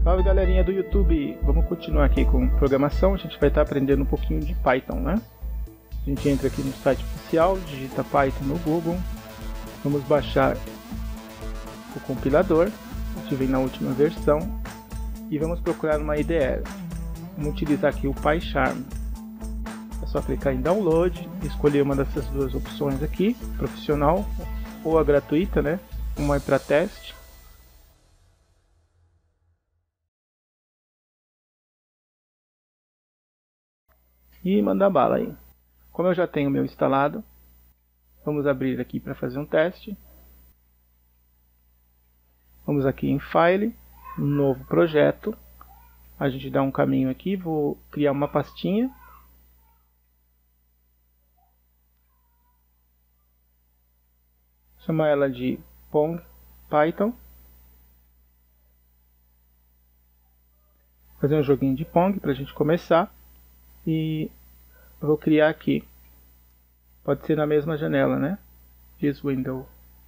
Salve galerinha do YouTube! Vamos continuar aqui com programação. A gente vai estar aprendendo um pouquinho de Python, né? A gente entra aqui no site oficial, digita Python no Google. Vamos baixar o compilador. A gente vem na última versão e vamos procurar uma IDE. Vamos utilizar aqui o PyCharm. É só clicar em Download e escolher uma dessas duas opções aqui, profissional ou a gratuita, né? Uma é para teste. E mandar bala aí. Como eu já tenho o meu instalado, vamos abrir aqui para fazer um teste. Vamos aqui em File, novo projeto. A gente dá um caminho aqui, vou criar uma pastinha. Chamar ela de Pong Python. Fazer um joguinho de Pong para a gente começar. E eu vou criar aqui. Pode ser na mesma janela, né? This window.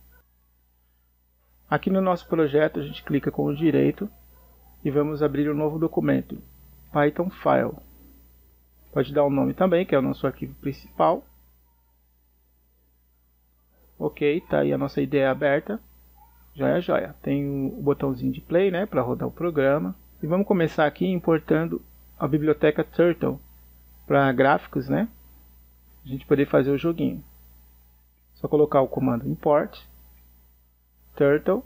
Aqui no nosso projeto a gente clica com o direito e vamos abrir um novo documento, Python File. Pode dar um nome também, que é o nosso arquivo principal. Ok, tá aí a nossa IDE aberta. Joia, joia. Tem o botãozinho de play, né, para rodar o programa. E vamos começar aqui importando a biblioteca Turtle para gráficos, né? A gente poder fazer o joguinho. Só colocar o comando import turtle.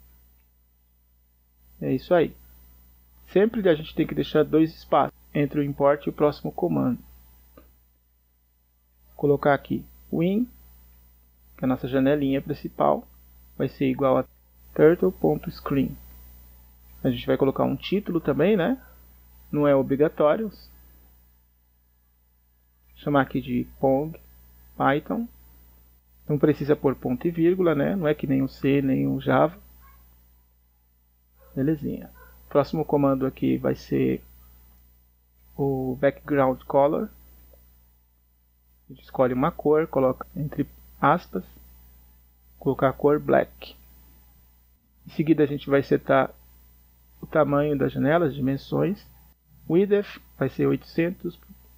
É isso aí. Sempre a gente tem que deixar dois espaços entre o import e o próximo comando. Colocar aqui win, que é a nossa janelinha principal, vai ser igual a turtle.screen. A gente vai colocar um título também, né? Não é obrigatório. Chamar aqui de Pong Python. Não precisa pôr ponto e vírgula, né? Não é que nem o C, nem o Java. Belezinha. Próximo comando aqui vai ser o background color. A gente escolhe uma cor, coloca entre aspas, colocar a cor black. Em seguida a gente vai setar o tamanho da janela, as dimensões. Width vai ser 800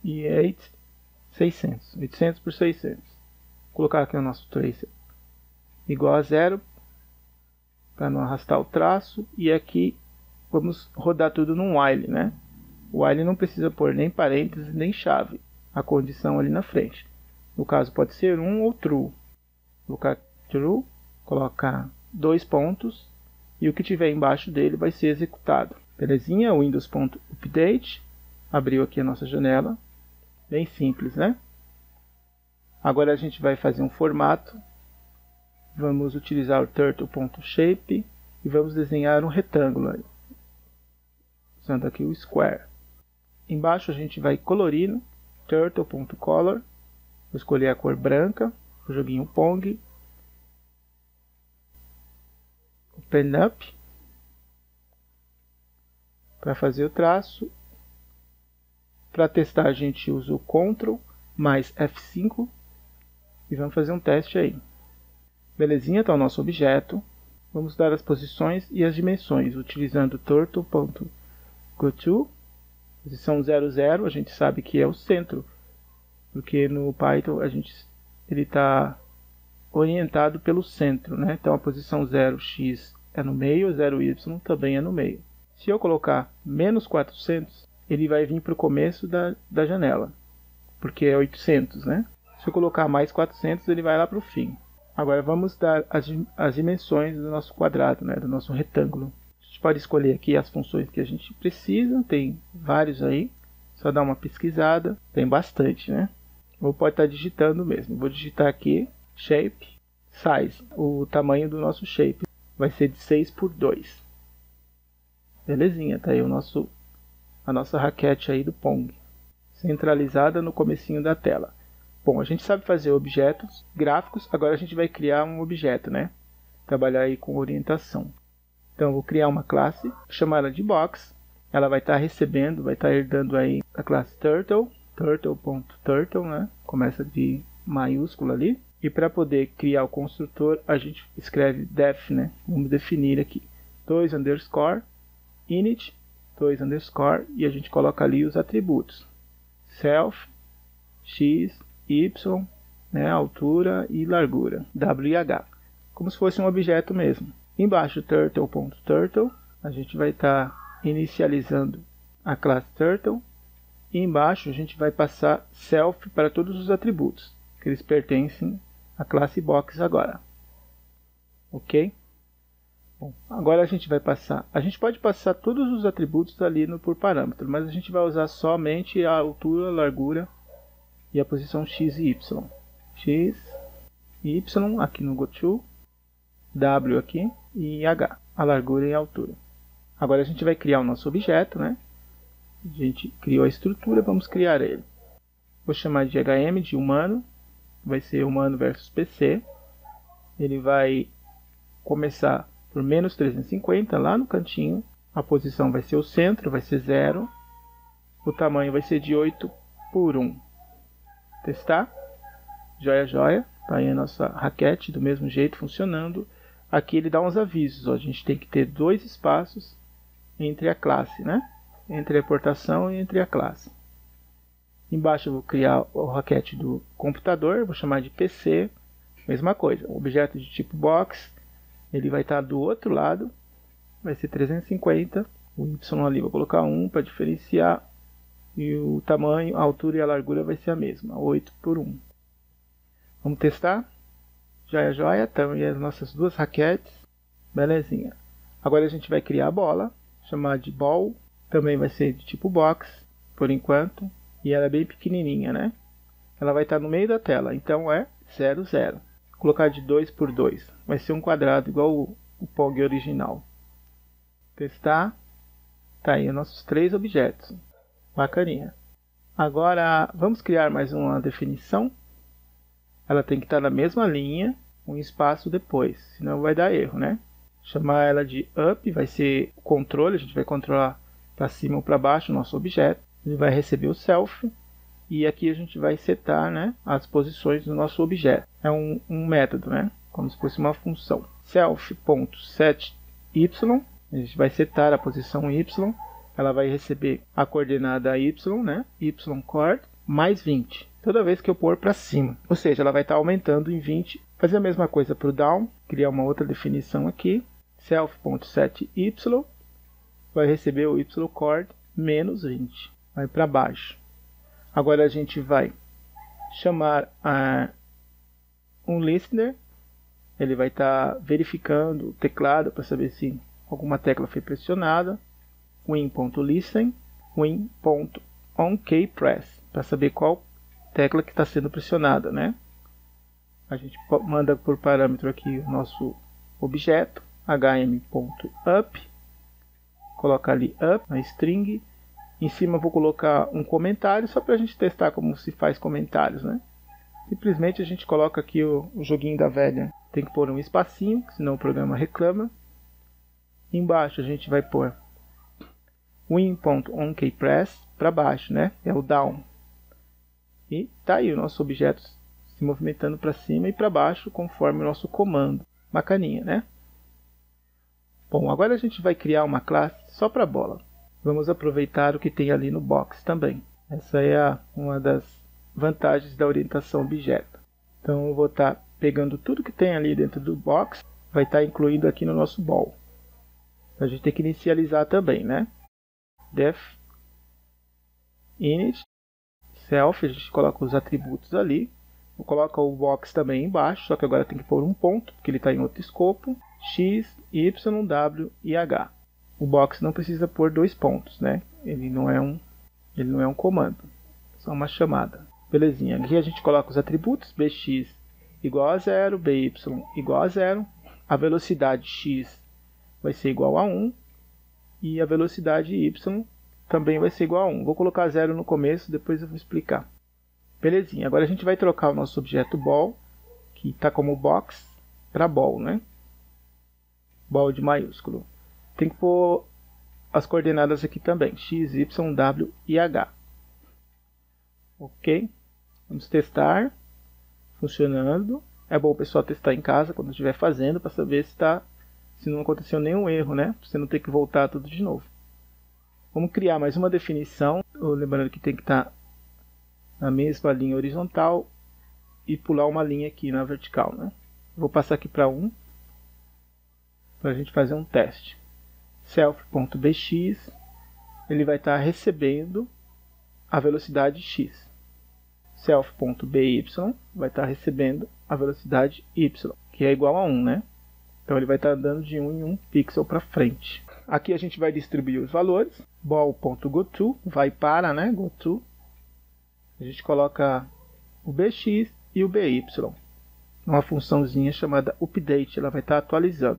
por 600. Vou colocar aqui o nosso tracer igual a 0 para não arrastar o traço. E aqui vamos rodar tudo num while, né? O while não precisa pôr nem parênteses nem chave, a condição ali na frente. No caso pode ser um ou true. Vou colocar true, colocar dois pontos e o que tiver embaixo dele vai ser executado. Belezinha? Windows.update. Abriu aqui a nossa janela. Bem simples, né? Agora a gente vai fazer um formato. Vamos utilizar o turtle.shape e vamos desenhar um retângulo. Usando aqui o square. Embaixo a gente vai colorindo. Turtle.color. Vou escolher a cor branca. O joguinho Pong. Open up. Para fazer o traço. Para testar a gente usa o Ctrl mais F5 e vamos fazer um teste aí. Belezinha, está o nosso objeto. Vamos dar as posições e as dimensões utilizando turtle.goto. Posição 00, a gente sabe que é o centro, porque no Python ele está orientado pelo centro, né? Então a posição 0x é no meio, 0y também é no meio. Se eu colocar menos 400, ele vai vir para o começo da janela, porque é 800, né? Se eu colocar mais 400, ele vai lá para o fim. Agora vamos dar as dimensões do nosso quadrado, né? Do nosso retângulo. A gente pode escolher aqui as funções que a gente precisa, tem vários aí, só dar uma pesquisada, tem bastante, né? Ou pode estar digitando mesmo. Vou digitar aqui, shape, size, o tamanho do nosso shape vai ser de 6 por 2. Belezinha, tá aí a nossa raquete aí do Pong, centralizada no comecinho da tela. Bom, a gente sabe fazer objetos gráficos, agora a gente vai criar um objeto, né? Trabalhar aí com orientação. Então eu vou criar uma classe, chamar ela de box. Ela vai estar recebendo, vai estar herdando aí a classe turtle, turtle.turtle, né? Começa de maiúsculo ali. E para poder criar o construtor, a gente escreve def, né? Vamos definir aqui 2 underscore init 2 underscore, e a gente coloca ali os atributos. Self, x, y, né, altura e largura, w e h. Como se fosse um objeto mesmo. Embaixo, turtle.turtle, a gente vai estar inicializando a classe turtle. E embaixo a gente vai passar self para todos os atributos, que eles pertencem à classe box agora. Ok? Bom, agora a gente vai passar. A gente pode passar todos os atributos ali no por parâmetro, mas a gente vai usar somente a altura, a largura e a posição x e y. X, y aqui no GoTo, w aqui e h, a largura e a altura. Agora a gente vai criar o nosso objeto, né? A gente criou a estrutura, vamos criar ele. Vou chamar de HM de humano, vai ser humano versus PC. Ele vai começar por menos 350 lá no cantinho. A posição vai ser o centro, vai ser 0. O tamanho vai ser de 8 por 1. Testar. Joia, joia. Tá aí a nossa raquete do mesmo jeito funcionando. Aqui ele dá uns avisos. Ó. A gente tem que ter 2 espaços entre a classe, né? Entre a importação e entre a classe. Embaixo eu vou criar o raquete do computador, vou chamar de PC. Mesma coisa, um objeto de tipo box, ele vai estar do outro lado, vai ser 350. O Y ali vou colocar 1 para diferenciar. E o tamanho, a altura e a largura vai ser a mesma, 8 por 1. Vamos testar? Joia, joia, estão aí as nossas duas raquetes. Belezinha. Agora a gente vai criar a bola, chamar de ball. Também vai ser de tipo box, por enquanto. E ela é bem pequenininha, né? Ela vai estar no meio da tela, então é 0, 0. Vou colocar de 2 por 2. Vai ser um quadrado igual o Pong original. Testar. Tá aí os nossos 3 objetos. Bacaninha. Agora, vamos criar mais uma definição. Ela tem que estar na mesma linha, um espaço depois, senão vai dar erro, né? Chamar ela de up, vai ser o controle, a gente vai controlar para cima ou para baixo o nosso objeto. Ele vai receber o self e aqui a gente vai setar, né, as posições do nosso objeto. É um método, né, como se fosse uma função. Self.setY, a gente vai setar a posição y, ela vai receber a coordenada y, né, y-cord, mais 20, toda vez que eu pôr para cima. Ou seja, ela vai estar aumentando em 20. Fazer a mesma coisa para o down, criar uma outra definição aqui. Self.setY vai receber o y-cord menos 20. Vai para baixo. Agora a gente vai chamar um listener. Ele vai estar verificando o teclado para saber se alguma tecla foi pressionada. Win.listen, win.onKeyPress, para saber qual tecla que está sendo pressionada, né? A gente manda por parâmetro aqui o nosso objeto, hm.up. Coloca ali up na string. Em cima eu vou colocar um comentário, só para a gente testar como se faz comentários, né? Simplesmente a gente coloca aqui o joguinho da velha. Tem que pôr um espacinho, senão o programa reclama. Embaixo a gente vai pôr win.onKeyPress para baixo, né? É o down. E tá aí o nosso objeto se movimentando para cima e para baixo conforme o nosso comando. Bacaninha, né? Bom, agora a gente vai criar uma classe só para bola. Vamos aproveitar o que tem ali no box também. Essa é uma das vantagens da orientação objeto. Então eu vou estar pegando tudo que tem ali dentro do box, vai estar incluído aqui no nosso ball. A gente tem que inicializar também, né? Def init self, a gente coloca os atributos ali. Vou colocar o box também embaixo, só que agora tem que pôr um ponto, porque ele está em outro escopo. X, Y, W e H. O box não precisa pôr 2 pontos, né? Ele não é um comando, só uma chamada. Belezinha. Aqui a gente coloca os atributos bx igual a 0, by igual a 0. A velocidade x vai ser igual a 1 e a velocidade y também vai ser igual a 1. Vou colocar 0 no começo, depois eu vou explicar. Belezinha. Agora a gente vai trocar o nosso objeto ball, que está como box, para ball, né? Ball de maiúsculo. Tem que pôr as coordenadas aqui também, x, y, w e h. Ok? Vamos testar. Funcionando. É bom o pessoal testar em casa quando estiver fazendo, para saber se não aconteceu nenhum erro, né? Para você não ter que voltar tudo de novo. Vamos criar mais uma definição, lembrando que tem que estar na mesma linha horizontal e pular uma linha aqui na vertical, né? Vou passar aqui para 1, para a gente fazer um teste. Self.bx, ele vai estar recebendo a velocidade x. Self.by vai estar recebendo a velocidade y, que é igual a 1, né? Então ele vai estar andando de 1 em 1 pixel para frente. Aqui a gente vai distribuir os valores. Ball.goTo vai para, né? GoTo. A gente coloca o bx e o by. Uma funçãozinha chamada update, ela vai estar atualizando.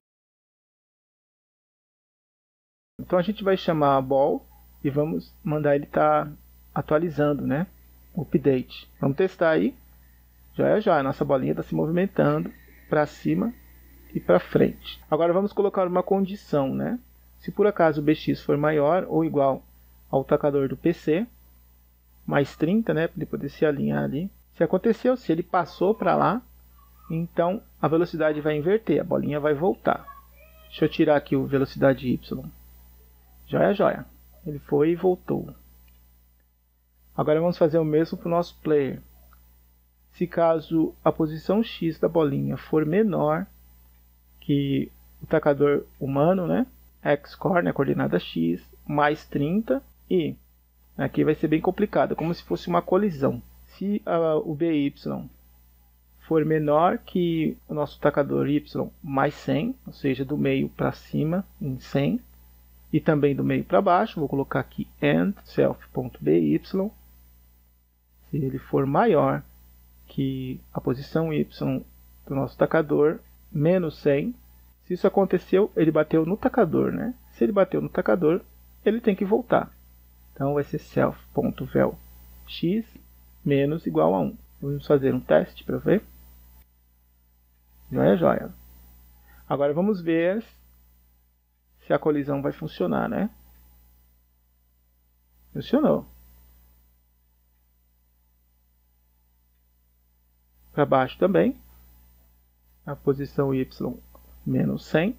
Então a gente vai chamar a ball e vamos mandar ele estar atualizando, né? Update. Vamos testar aí. Já, a nossa bolinha está se movimentando para cima e para frente. Agora vamos colocar uma condição, né? Se por acaso o bx for maior ou igual ao tacador do PC, mais 30, né? Para ele poder se alinhar ali. Se aconteceu, se ele passou para lá, então a velocidade vai inverter, a bolinha vai voltar. Deixa eu tirar aqui o velocidade y. Joia. Ele foi e voltou. Agora vamos fazer o mesmo para o nosso player. Se caso a posição x da bolinha for menor que o tacador humano, né? X-core, né? Coordenada x, mais 30. E aqui vai ser bem complicado, como se fosse uma colisão. Se o by for menor que o nosso tacador y mais 100, ou seja, do meio para cima em 100, e também do meio para baixo, vou colocar aqui and self.by. Se ele for maior que a posição y do nosso tacador, menos 100, se isso aconteceu, ele bateu no tacador, né? Se ele bateu no tacador, ele tem que voltar. Então vai ser self.vel x menos igual a 1. Vamos fazer um teste para ver. Joia. Agora vamos ver se a colisão vai funcionar, né? Funcionou. Para baixo também. A posição y menos 100.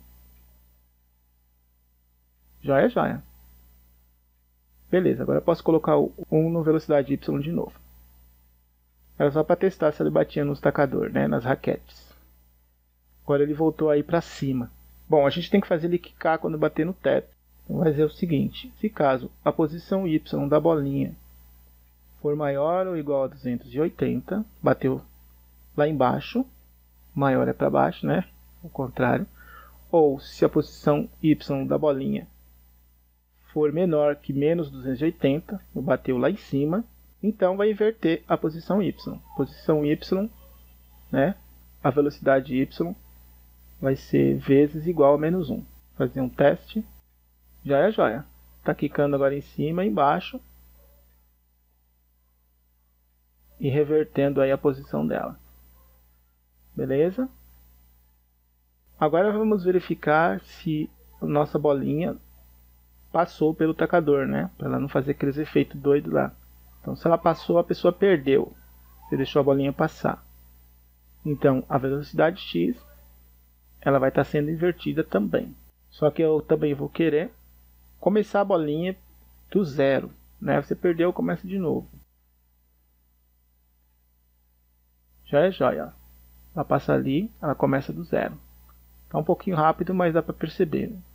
Joia. Beleza, agora eu posso colocar o 1 no velocidade y de novo. Era só para testar se ele batia nos tacador, né? Nas raquetes. Agora ele voltou aí para cima. Bom, a gente tem que fazer ele quicar quando bater no teto. Então vai ser o seguinte: se caso a posição y da bolinha for maior ou igual a 280, bateu lá embaixo, maior é para baixo, né? O contrário. Ou se a posição y da bolinha for menor que menos 280, bateu lá em cima, então vai inverter a posição y. Posição y, né? A velocidade y vai ser vezes igual a menos 1. Vou fazer um teste. Joia. Está quicando agora em cima e embaixo. E revertendo aí a posição dela. Beleza? Agora vamos verificar se a nossa bolinha passou pelo tacador, né? Para ela não fazer aqueles efeitos doidos lá. Então se ela passou, a pessoa perdeu. Você deixou a bolinha passar. Então a velocidade x ela vai estar sendo invertida também. Só que eu também vou querer começar a bolinha do zero, né? Você perdeu, começa de novo. Joia. Ela passa ali, ela começa do zero. Tá um pouquinho rápido, mas dá para perceber, né?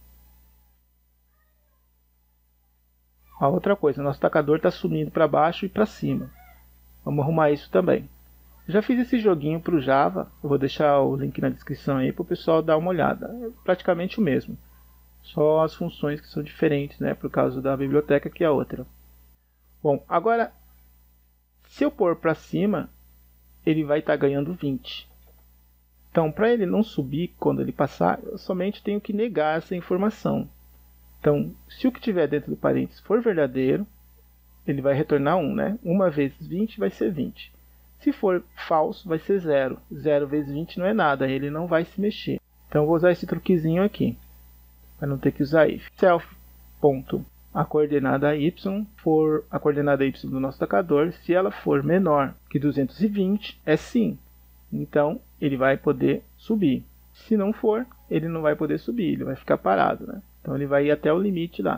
A outra coisa, nosso tacador está subindo para baixo e para cima. Vamos arrumar isso também. Já fiz esse joguinho para o Java, eu vou deixar o link na descrição aí para o pessoal dar uma olhada. É praticamente o mesmo, só as funções que são diferentes, né, por causa da biblioteca que é outra. Bom, agora, se eu pôr para cima, ele vai estar ganhando 20. Então, para ele não subir quando ele passar, eu somente tenho que negar essa informação. Então, se o que tiver dentro do parênteses for verdadeiro, ele vai retornar 1, né? 1 vezes 20 vai ser 20. Se for falso, vai ser 0. 0 vezes 20 não é nada, ele não vai se mexer. Então, eu vou usar esse truquezinho aqui, para não ter que usar if. Self. A coordenada y for a coordenada y do nosso tacador, se ela for menor que 220, é sim. Então, ele vai poder subir. Se não for, ele não vai poder subir, ele vai ficar parado, né? Então, ele vai ir até o limite lá.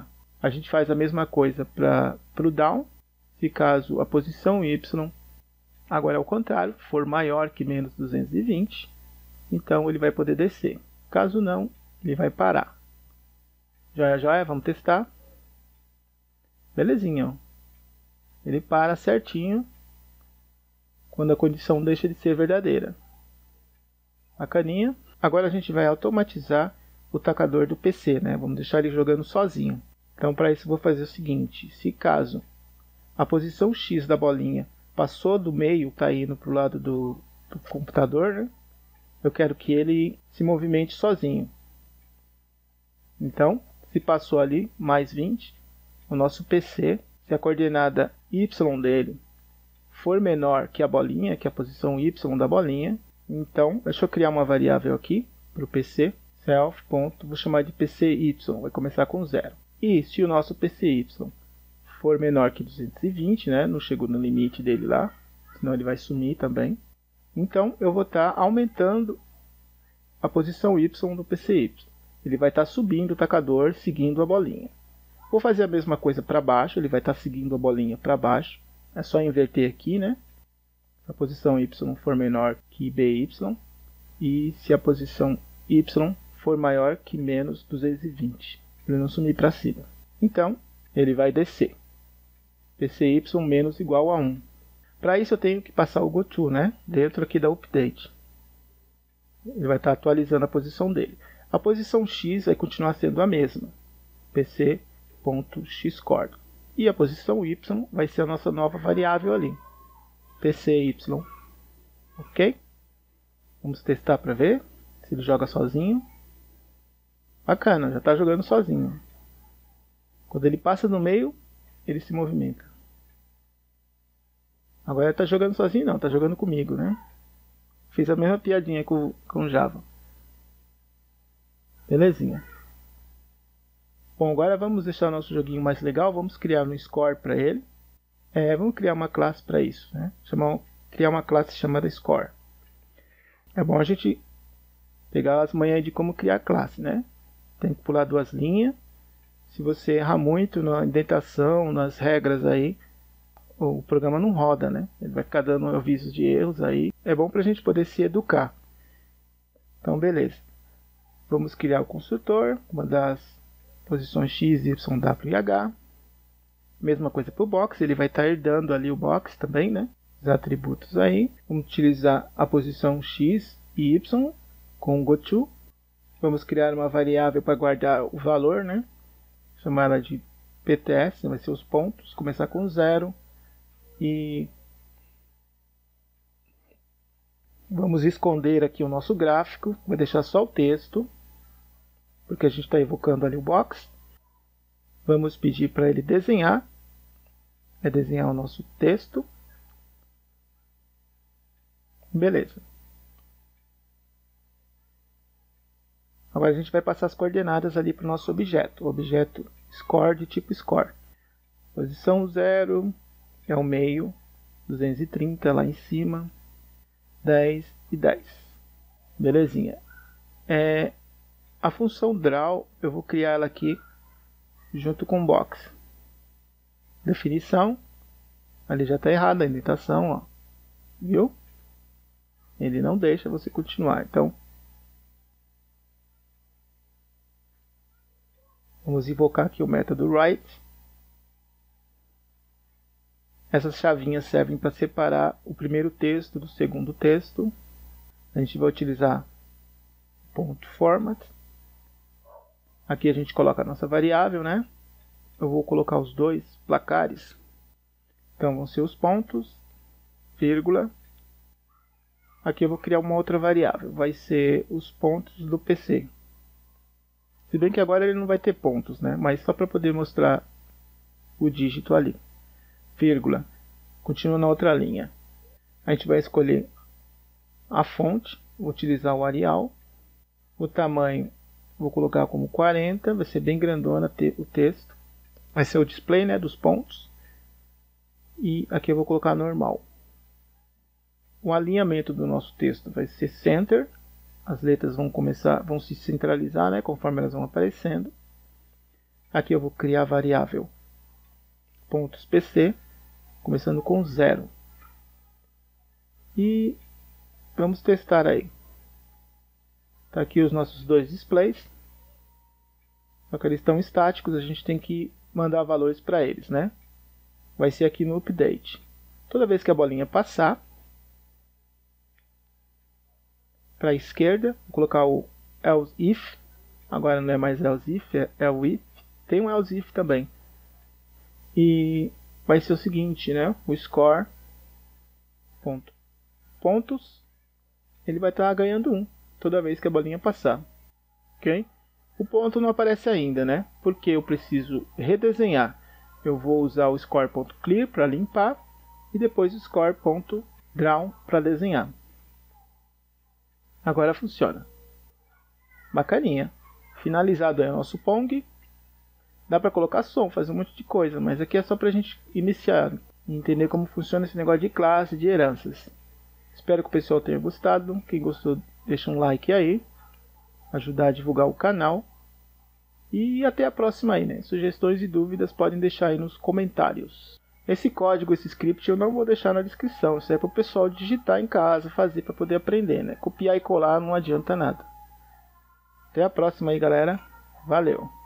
A gente faz a mesma coisa para o down, se caso a posição y agora ao contrário, for maior que menos 220, então ele vai poder descer. Caso não, ele vai parar. Joia, joia, vamos testar. Belezinha, ó. Ele para certinho quando a condição deixa de ser verdadeira. Bacaninha. Agora a gente vai automatizar o tacador do PC, né? Vamos deixar ele jogando sozinho. Então para isso eu vou fazer o seguinte, se caso a posição X da bolinha passou do meio, está indo para o lado do computador, né? Eu quero que ele se movimente sozinho. Então, se passou ali, mais 20, o nosso PC, se a coordenada Y dele for menor que a bolinha, que é a posição Y da bolinha, então, deixa eu criar uma variável aqui para o PC, self. Vou chamar de PCY, vai começar com 0. E se o nosso PCY for menor que 220, né, não chegou no limite dele lá, senão ele vai sumir também, então eu vou estar aumentando a posição Y do PCY. Ele vai estar subindo o tacador, seguindo a bolinha. Vou fazer a mesma coisa para baixo, ele vai estar seguindo a bolinha para baixo. É só inverter aqui, né? Se a posição Y for menor que BY e se a posição Y for maior que menos 220. Ele não sumir para cima. Então, ele vai descer. PCY menos igual a 1. Para isso eu tenho que passar o goTo, né? Dentro aqui da update. Ele vai estar atualizando a posição dele. A posição X vai continuar sendo a mesma. PC.xCord. E a posição Y vai ser a nossa nova variável ali. PCY. Ok? Vamos testar para ver se ele joga sozinho. Bacana, já está jogando sozinho. Quando ele passa no meio, ele se movimenta. Agora ele está jogando sozinho não, está jogando comigo, né? Fiz a mesma piadinha com Java. Belezinha. Bom, agora vamos deixar o nosso joguinho mais legal. Vamos criar um score para ele. Vamos criar uma classe para isso, né? Criar uma classe chamada score. É bom a gente pegar as manhas de como criar classe, né? Tem que pular 2 linhas. Se você errar muito na indentação, nas regras aí, o programa não roda, né? Ele vai ficar dando avisos de erros aí. É bom para a gente poder se educar. Então, beleza. Vamos criar o construtor, uma das posições x, y, w e h. Mesma coisa para o box, ele vai estar herdando ali o box também, né? Os atributos aí. Vamos utilizar a posição x e y com o goTo. Vamos criar uma variável para guardar o valor, né? Chamar ela de PTS, vai ser os pontos. Começar com 0. E vamos esconder aqui o nosso gráfico. Vou deixar só o texto, porque a gente está evocando ali o box. Vamos pedir para ele desenhar. Vai desenhar o nosso texto. Beleza. Agora a gente vai passar as coordenadas ali para o nosso objeto. O objeto score de tipo score. Posição 0 é o meio. 230 lá em cima. 10 e 10. Belezinha. A função draw eu vou criar ela aqui junto com o box. Definição. Ali já está errada a indentação, ó. Viu? Ele não deixa você continuar. Então, vamos invocar aqui o método write. Essas chavinhas servem para separar o primeiro texto do segundo texto. A gente vai utilizar ponto .format. Aqui a gente coloca a nossa variável, né? Eu vou colocar os dois placares. Então vão ser os pontos, vírgula. Aqui eu vou criar uma outra variável. Vai ser os pontos do PC. Se bem que agora ele não vai ter pontos, né? Mas só para poder mostrar o dígito ali. Vírgula. Continua na outra linha. A gente vai escolher a fonte. Vou utilizar o Arial. O tamanho vou colocar como 40. Vai ser bem grandona o texto. Vai ser o display, né, dos pontos. E aqui eu vou colocar normal. O alinhamento do nosso texto vai ser center. As letras vão se centralizar, né, conforme elas vão aparecendo. Aqui eu vou criar a variável pontos PC, começando com 0. E vamos testar aí. Tá aqui os nossos dois displays. Só que eles estão estáticos, a gente tem que mandar valores para eles, né? Vai ser aqui no update. Toda vez que a bolinha passar para a esquerda, vou colocar o else if. Agora não é mais else if, é else if. Tem um else if também. E vai ser o seguinte, né? O score pontos, ele vai estar ganhando 1 toda vez que a bolinha passar. Ok? O ponto não aparece ainda, né? Porque eu preciso redesenhar. Eu vou usar o score.clear para limpar e depois o score.draw para desenhar. Agora funciona. Bacaninha. Finalizado aí o nosso Pong. Dá para colocar som, fazer um monte de coisa, mas aqui é só para a gente iniciar e entender como funciona esse negócio de classe, de heranças. Espero que o pessoal tenha gostado. Quem gostou, deixa um like aí, ajudar a divulgar o canal. E até a próxima aí, né? Sugestões e dúvidas podem deixar aí nos comentários. Esse código, esse script eu não vou deixar na descrição. Isso é para o pessoal digitar em casa, fazer para poder aprender, né? Copiar e colar não adianta nada. Até a próxima aí, galera. Valeu!